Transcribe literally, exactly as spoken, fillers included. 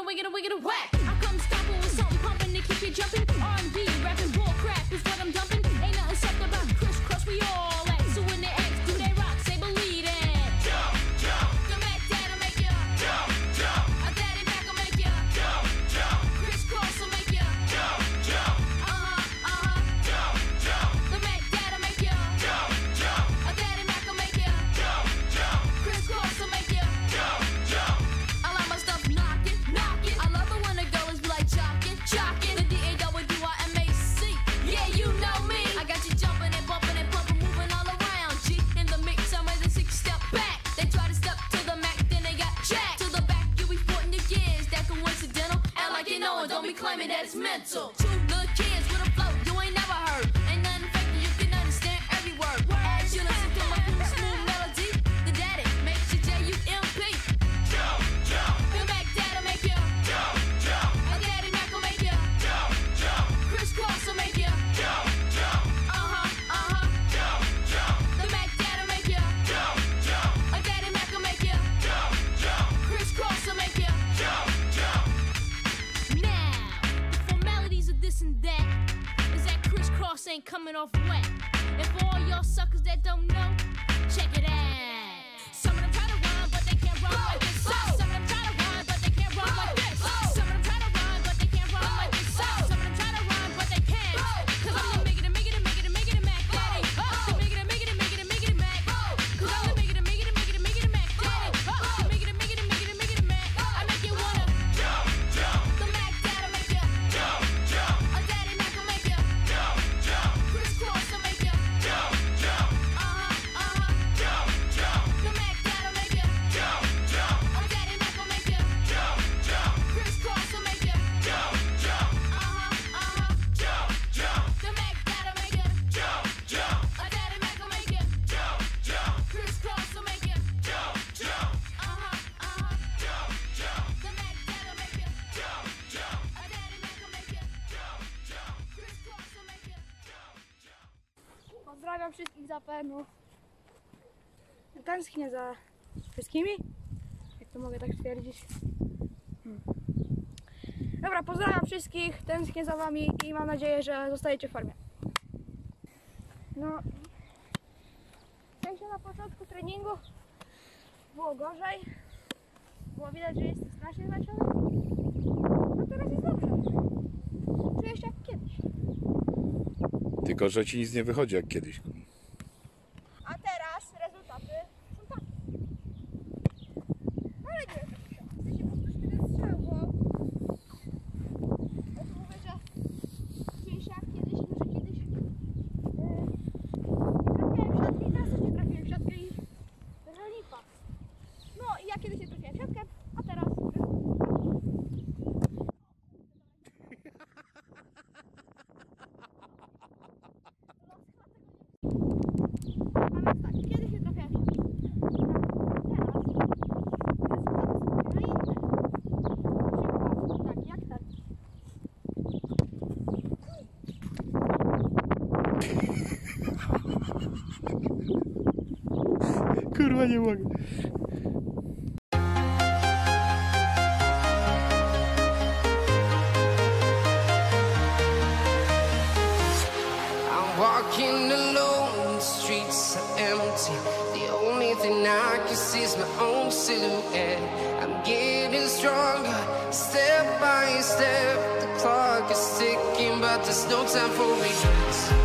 wicked, a wicked, a whack. I come stomping with something pumping to keep you jumping. R and B, rapping bull crap is what I'm dumping. Ain't nothing soft about crisscross, we all at. So when they ask, do they rock? Say believe it. Jump, jump. The Mac Dad'll make you jump, jump. A Daddy Mac will make you jump, jump. Crisscross will make you jump, jump. Uh huh, uh huh. Jump, jump. The Mac Dad'll make you jump, jump. A Daddy Mac will make you jump, jump. Crisscross will make you jump, jump. I like my stuff knocking, knocking. I love it when the girls be like jocking, jocking. The D A W I M A C. Yeah, you know me. I got you jumping and bumping and pumping, moving all around. G in the mix, I'm ready to six step back. They try to step to the Mac, then they got jacked. To the back, you be sporting your gears. That coincidental. Act like you know it, don't be claiming that it's mental. Two little kids with a flow you ain't never heard. Ain't nothing fake, you can understand every word. As you listen to my cool, smooth melody, the daddy makes you J U M P. Jump, jump. The Mac Dad'll make you jump, jump. A Daddy Mac will make you jump, jump. Crisscross will make you jump, jump. Uh huh, uh huh. Jump, jump. The Mac Dad'll make you jump, jump. A Daddy Mac will make you jump, jump. Crisscross will make you jump, jump. Now, the formalities of this and that is that crisscross ain't coming off wet. And for all y'all suckers that don't know, check it out. Some of them try to rhyme, but they can't rhyme like this. Some of them try to rhyme, but they can't rhyme like this. Some of them try to rhyme, but they can't rhyme like this. Some of them try to rhyme, but they can't. Cause I'm the make it, make it, make it, make it, Mac Daddy. The make it, make it, make it, make it, Mac. Cause I'm the make it, make it, make it, make it, Mac Daddy. The make it, make it, make it, make it, Mac. I make you wanna jump, jump. The Mac Dad'll make you jump, jump. A Daddy Mac will make you jump, jump. Crisscross will make you jump, jump. Uh huh, uh huh. Jump, jump. The Mac Dad'll make you jump, jump. A Daddy Mac will make you jump, jump. Crisscross will make you jump, jump. Uh huh, uh huh. Jump, jump. The Mac Dad'll make you jump, jump. A Daddy Mac will make you jump, jump. Crisscross will make you jump, jump. Uh huh, uh huh. Jump, jump. The Mac Dad'll make you jump, jump. A Daddy Mac will make you jump, jump. Crisscross will make you jump, jump. Pozdrawiam wszystkich z A P M-u. Tęsknię za wszystkimi, jak to mogę tak stwierdzić. Hmm. Dobra, pozdrawiam wszystkich, tęsknię za wami i mam nadzieję, że zostajecie w formie. No, w sensie na początku treningu było gorzej. Było widać, że jest strasznie zmęczony. No teraz jest dobrze. Czuję się jak kiedyś. Tylko, że ci nic nie wychodzi jak kiedyś. A teraz rezultaty są takie. Ale nie wiem, chcę się po prostu ten strzał, bo ja tu mówię, że czuję się jak kiedyś, że kiedyś yy, trafiałem w siatkę i teraz też nie trafiłem w siatkę i że lipa. No i ja kiedyś nie trafiłem w siatkę, a teraz a więc tak, kiedyś nie trafiałem w siatkę. Teraz rezultaty są inne. Tak, jak ten. Kurwa, nie mogę. I'm walking alone, the streets are empty. The only thing I can see is my own silhouette. I'm getting stronger, step by step. The clock is ticking, but there's no time for regrets.